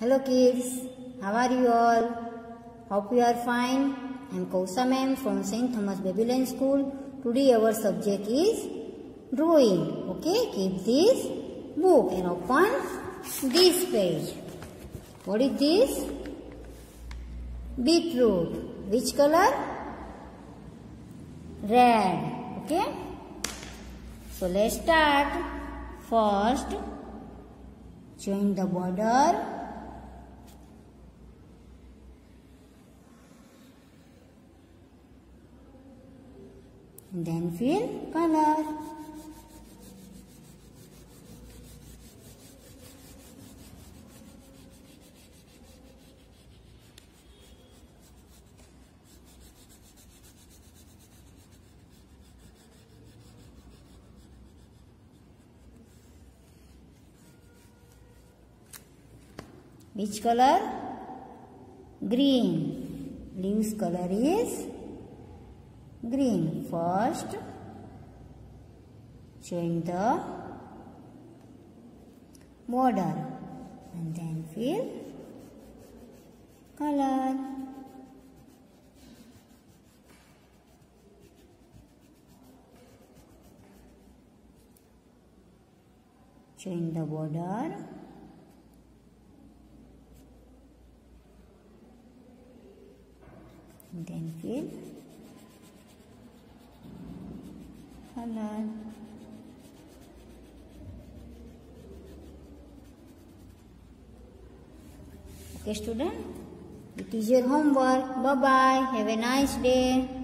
Hello kids, how are you all? Hope you are fine. I am Kausa ma'am from St. Thomas Babylon School. Today our subject is drawing. Okay, keep this book and open this page. What is this? Beetroot. Which color? Red. Okay. So let's start. First, join the border. Then fill color. Which color? Green. Leaves color is green. First, join the border and then fill color. Join the border. And then fill color. Okay student, it is your homework. Bye bye. Have a nice day.